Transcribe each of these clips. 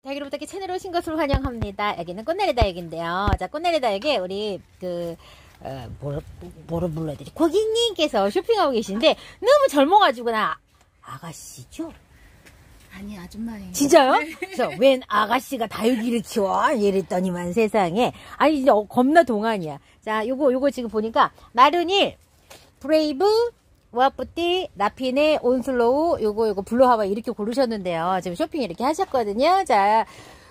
다육이로부터 채널에 오신 것을 환영합니다. 여기는 꽃내리 다육인데요. 자, 꽃내리 다육에 우리 뭐로 불러야 되지? 고객님께서 쇼핑하고 계신데 너무 젊어가지고 나 아가씨죠? 아니, 아줌마예요. 진짜요? 그래서 웬 아가씨가 다육이를 키워? 이랬더니만 세상에. 아니, 진짜 겁나 동안이야. 자, 요거 지금 보니까 나른일, 브레이브, 와프티, 라피네, 온슬로우, 요거 블루하와 이렇게 고르셨는데요. 지금 쇼핑 이렇게 하셨거든요. 자,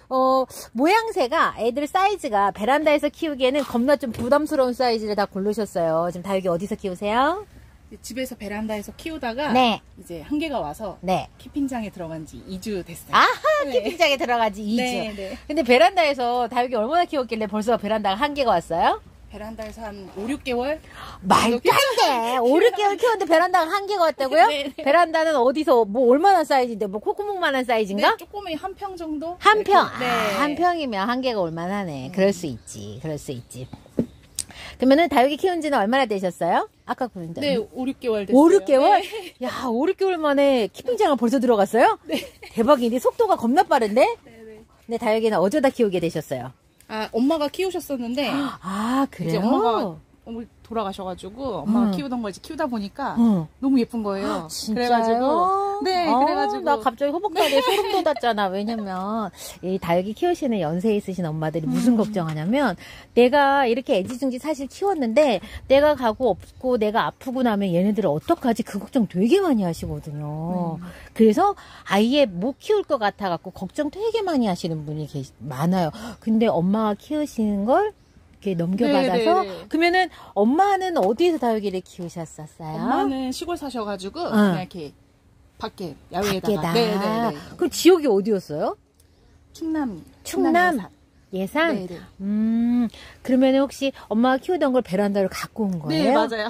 모양새가 애들 사이즈가 베란다에서 키우기에는 겁나 좀 부담스러운 사이즈를 다 고르셨어요. 지금 다육이 어디서 키우세요? 집에서 베란다에서 키우다가 네. 이제 한개가 와서 네. 키핑장에 들어간 지 2주 됐어요. 아하, 네. 키핑장에 들어간 지 2주. 네, 네. 근데 베란다에서 다육이 얼마나 키웠길래 벌써 베란다가 한개가 왔어요? 베란다에서 한 5, 6개월? 말도 안 돼. 5, 6개월 키웠는데 베란다가 한개가 왔다고요? 네, 네. 베란다는 어디서 뭐 얼마나 사이즈인데 뭐 콧구멍만한 사이즈인가? 네, 조금이 한 평 정도? 한 평. 네. 한 평이면 한개가 올만하네. 그럴 수 있지. 그럴 수 있지. 그러면은 다육이 키운 지는 얼마나 되셨어요? 아까 보는데. 네, 5, 6개월 됐어요. 5, 6개월? 네. 야, 5, 6개월 만에 키핑장을 벌써 들어갔어요? 네. 대박인데 속도가 겁나 빠른데? 네, 네. 근데 다육이는 어쩌다 키우게 되셨어요? 아, 엄마가 키우셨었는데 아, 그래요? 이제 엄마가 돌아가셔가지고 엄마가 키우던 걸 이제 키우다 보니까 너무 예쁜 거예요. 진짜요? 그래가지고 네, 그래가지고 나 갑자기 허벅다리에 소름 돋았잖아. 왜냐면 이 다육이 키우시는 연세에 있으신 엄마들이 무슨 걱정하냐면 내가 이렇게 애지중지 사실 키웠는데 내가 가고 없고 내가 아프고 나면 얘네들을 어떡하지? 그 걱정 되게 많이 하시거든요. 그래서 아예 못 키울 것 같아갖고 걱정 되게 많이 하시는 분이 많아요. 근데 엄마가 키우시는 걸 이렇게 넘겨받아서 네네네. 그러면은 엄마는 어디에서 다육이를 키우셨었어요? 엄마는 시골 사셔가지고 그냥 이렇게 밖에 야외에다가 밖에다. 네네네. 그럼 지역이 어디였어요? 충남 예산? 네네. 그러면 혹시 엄마가 키우던 걸 베란다로 갖고 온 거예요? 네, 맞아요.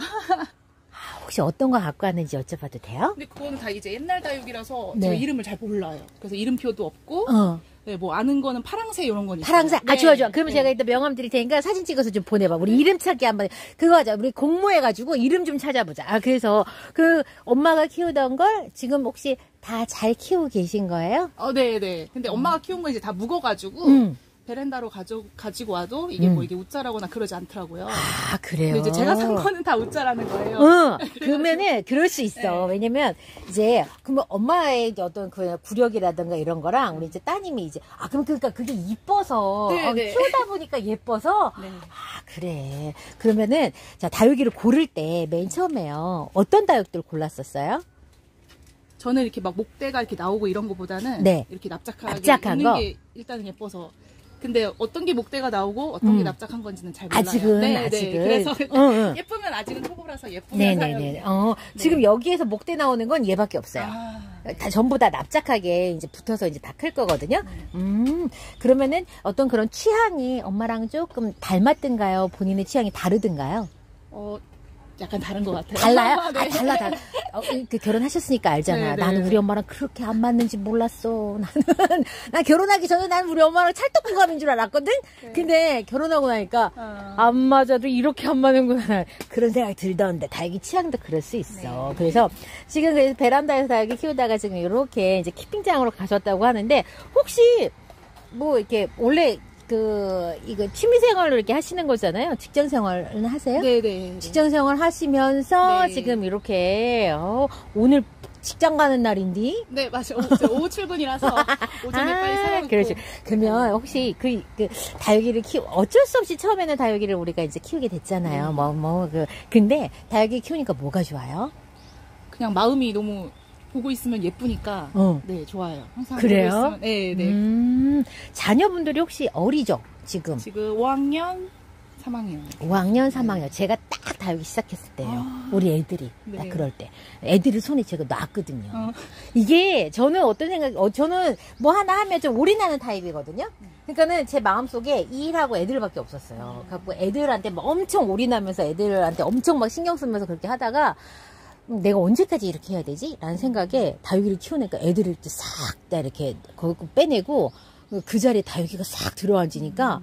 혹시 어떤 거 갖고 왔는지 여쭤봐도 돼요? 근데 그거는 다 이제 옛날 다육이라서 네. 제가 이름을 잘 몰라요. 그래서 이름표도 없고 네, 뭐 아는 거는 파랑새 이런 건 있어요. 파랑새. 아, 네. 좋아. 그러면 네. 제가 이따 명함 드릴 테니까 사진 찍어서 좀 보내봐. 우리 이름 찾기 한번. 그거 하자. 우리 공모해가지고 이름 좀 찾아보자. 아, 그래서 그 엄마가 키우던 걸 지금 혹시 다 잘 키우고 계신 거예요? 네네. 근데 엄마가 키운 거 이제 다 묵어가지고 베란다로 가지고 와도 이게 뭐 이게 웃자라거나 그러지 않더라고요. 아, 그래요? 근데 이제 제가 산 거는 다 웃자라는 거예요. 그러면은 그럴 수 있어. 네. 왜냐면 이제 그러면 엄마의 어떤 그 구력이라든가 이런 거랑 우리 이제 따님이 이제 그럼 그러니까 그게 이뻐서 네, 네. 키우다 보니까 예뻐서 네. 그래. 그러면은 자 다육이를 고를 때 맨 처음에요. 어떤 다육들 골랐었어요? 저는 이렇게 막 목대가 이렇게 나오고 이런 거보다는 네. 이렇게 납작하게 납작한 있는 거? 게 일단은 예뻐서. 근데 어떤 게 목대가 나오고 어떤 게 납작한 건지는 잘 몰라요. 아직은. 그래서 응. 예쁘면 아직은 초보라서 예쁘면 사요. 네네네. 지금 여기에서 목대 나오는 건 얘밖에 없어요. 다 전부 다 납작하게 이제 붙어서 이제 다 클 거거든요. 그러면은 어떤 그런 취향이 엄마랑 조금 닮았든가요? 본인의 취향이 다르든가요? 약간 다른 것 같아요. 달라요? 네. 달라. 그 결혼하셨으니까 알잖아. 네네. 나는 우리 엄마랑 그렇게 안 맞는지 몰랐어. 난 결혼하기 전에 난 우리 엄마랑 찰떡궁합인 줄 알았거든? 네. 근데 결혼하고 나니까 안 맞아도 이렇게 안 맞는구나. 그런 생각이 들던데. 다육이 취향도 그럴 수 있어. 네. 그래서 지금 그래서 베란다에서 다육이 키우다가 지금 이렇게 이제 키핑장으로 가셨다고 하는데 혹시 뭐 이렇게 원래 이거 취미생활로 이렇게 하시는 거잖아요. 직장생활은 하세요? 네네. 직장생활 하시면서 네. 지금 이렇게 오늘 직장 가는 날인데? 네, 맞아요. 오후 출근이라서 오전에 빨리 사놓고. 그렇지. 그러면 혹시 그 다육이를 어쩔 수 없이 처음에는 다육이를 우리가 이제 키우게 됐잖아요. 근데 다육이 키우니까 뭐가 좋아요? 그냥 마음이 너무 보고 있으면 예쁘니까 네, 좋아요. 항상 그래요? 보고 있으면, 네. 자녀분들이 혹시 어리죠? 지금 5학년, 3학년. 5학년, 3학년. 제가 딱 다육이 시작했을 때예요. 우리 애들이 딱 네. 그럴 때. 애들을 손에 제가 놨거든요. 이게 저는 어떤 생각, 저는 뭐 하나 하면 좀 올인하는 타입이거든요. 그러니까는 제 마음속에 이 일하고 애들밖에 없었어요. 그래갖고 애들한테 막 엄청 올인하면서 애들한테 엄청 막 신경 쓰면서 그렇게 하다가 내가 언제까지 이렇게 해야 되지? 라는 생각에 다육이를 키우니까 애들을 싹 다 이렇게 거기 빼내고 그 자리에 다육이가 싹 들어앉으니까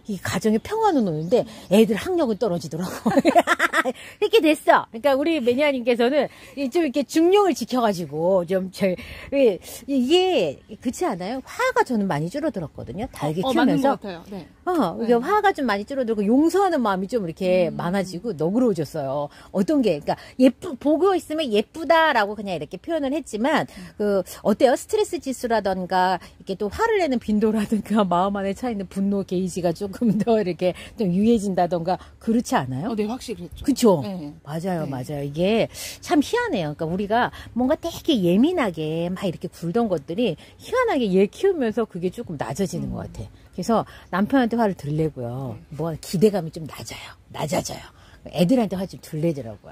이 가정의 평화는 오는데 애들 학력은 떨어지더라고. 이렇게 됐어. 그러니까 우리 매니아님께서는 좀 이렇게 중용을 지켜가지고 좀 이게 그렇지 않아요? 화가 저는 많이 줄어들었거든요. 다육이 키우면서. 맞는 것 같아요. 네. 이게 화가 좀 많이 줄어들고 용서하는 마음이 좀 이렇게 많아지고 너그러워졌어요. 어떤 게, 그러니까 보고 있으면 예쁘다라고 그냥 이렇게 표현을 했지만, 어때요? 스트레스 지수라던가, 이렇게 또 화를 내는 빈도라든가, 마음 안에 차 있는 분노 게이지가 조금 더 이렇게 좀 유해진다던가, 그렇지 않아요? 네, 확실히 그랬죠. 그쵸? 네. 맞아요, 네. 맞아요. 이게 참 희한해요. 그러니까 우리가 뭔가 되게 예민하게 막 이렇게 굴던 것들이 희한하게 얘 키우면서 그게 조금 낮아지는 것 같아. 그래서 남편한테 화를 들내고요. 뭐 기대감이 좀 낮아져요. 애들한테 화 좀 들내더라고요.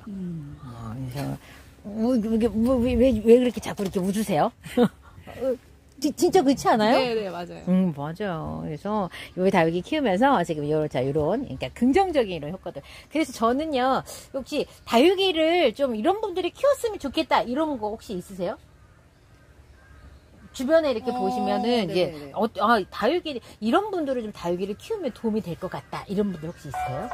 그래서 왜 그렇게 자꾸 이렇게 웃으세요? 진짜 그렇지 않아요? 네, 맞아요. 맞아요. 그래서 요 다육이 키우면서 지금 요런 그러니까 긍정적인 이런 효과들. 그래서 저는요, 혹시 다육이를 좀 이런 분들이 키웠으면 좋겠다 이런 거 혹시 있으세요? 주변에 이렇게 보시면은 이제 다육이 이런 분들은 좀 다육이를 키우면 도움이 될 것 같다 이런 분들 혹시 있어요?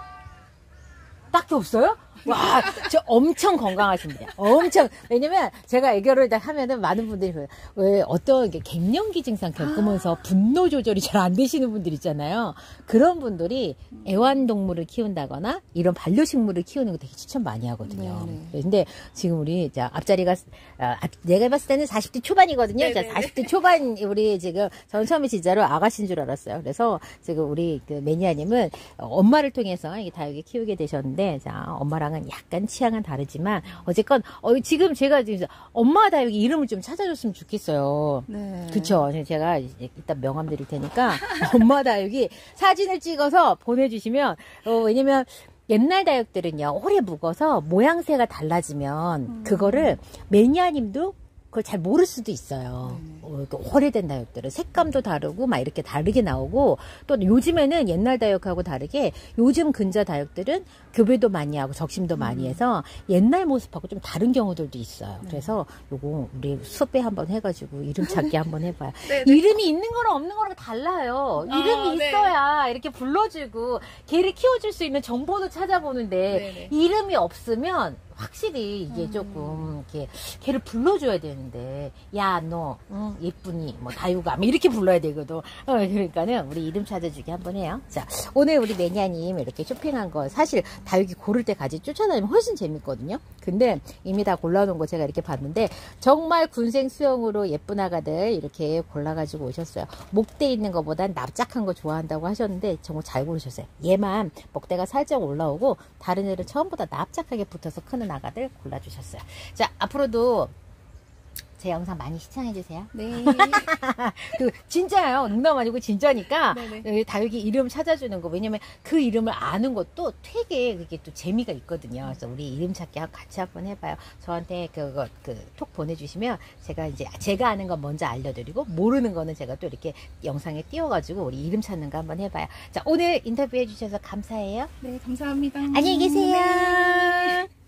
딱히 없어요? 와, 저 엄청 건강하십니다. 엄청. 왜냐면 제가 애교를 딱 하면은 많은 분들이 왜 어떤 게 갱년기 증상 겪으면서 분노 조절이 잘 안 되시는 분들 있잖아요. 그런 분들이 애완동물을 키운다거나 이런 반려식물을 키우는 거 되게 추천 많이 하거든요. 근데 지금 우리 앞자리가 내가 봤을 때는 40대 초반이거든요. 자, 40대 초반 우리 지금 저는 처음에 진짜로 아가씨인 줄 알았어요. 그래서 지금 우리 그 매니아님은 엄마를 통해서 이 다육이 키우게 되셨는데 자, 엄마랑은 약간 취향은 다르지만 어쨌건 지금 제가 지금 엄마 다육이 이름을 좀 찾아줬으면 좋겠어요. 네. 그쵸? 제가 이따 명함 드릴 테니까 엄마 다육이 사진을 찍어서 보내주시면 왜냐면 옛날 다육들은요 오래 묵어서 모양새가 달라지면 그거를 매니아님도 그걸 잘 모를 수도 있어요. 오래된 다육들은 색감도 다르고 막 이렇게 다르게 나오고 또 요즘에는 옛날 다육하고 다르게 요즘 근자 다육들은 교배도 많이 하고 적심도 많이 해서 옛날 모습하고 좀 다른 경우들도 있어요. 그래서 요거 우리 수업에 한번 해가지고 이름 찾기 한번 해봐요. 이름이 있는 거랑 없는 거랑 달라요. 이름이 있어야 이렇게 불러주고 걔를 키워줄 수 있는 정보도 찾아보는데 이름이 없으면 확실히 이게 조금 이렇게 걔를 불러줘야 되는데 야 너 예쁘니 뭐 다육아 뭐 이렇게 불러야 되거든. 그러니까는 우리 이름 찾아주기 한번 해요. 자 오늘 우리 매니아님 이렇게 쇼핑한 거 사실 다육이 고를 때 같이 쫓아다니면 훨씬 재밌거든요. 근데 이미 다 골라놓은 거 제가 이렇게 봤는데 정말 군생 수영으로 예쁜 아가들 이렇게 골라가지고 오셨어요. 목대 있는 거보단 납작한 거 좋아한다고 하셨는데 정말 잘 고르셨어요. 얘만 목대가 살짝 올라오고 다른 애를 처음보다 납작하게 붙어서 크는 아가들 골라주셨어요. 자 앞으로도 제 영상 많이 시청해주세요. 네. 진짜예요. 농담 아니고 진짜니까 다육이 이름 찾아주는 거 왜냐면 그 이름을 아는 것도 되게 그게 또 재미가 있거든요. 그래서 우리 이름 찾기 같이 한번 해봐요. 저한테 톡 보내주시면 제가 이제 제가 아는 건 먼저 알려드리고 모르는 거는 제가 또 이렇게 영상에 띄워가지고 우리 이름 찾는 거 한번 해봐요. 자 오늘 인터뷰 해주셔서 감사해요. 네, 감사합니다. 안녕히 계세요.